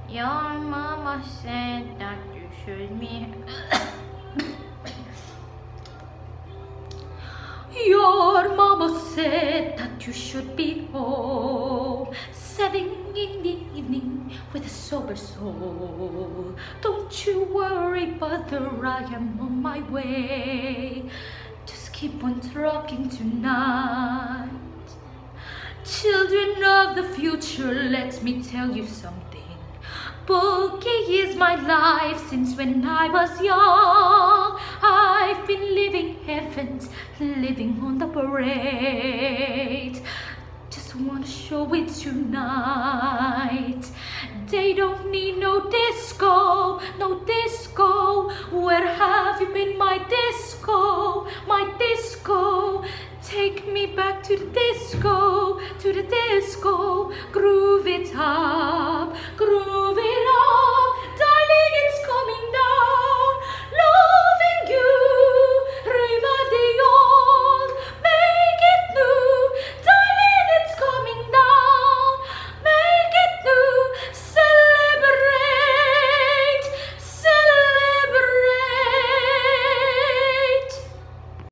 Your mama said that you should be. Your mama said that you should be home 7 in the evening with a sober soul. Don't you worry, brother, I am on my way. Just keep on trucking tonight. Children of the future, let me tell you something. Boogie is my life since when I was young. I've been living heavens, living on the parade. Just wanna show it tonight. They don't need no disco, no disco. Where have you been, my disco, my disco? Take me back to the disco, groove it up.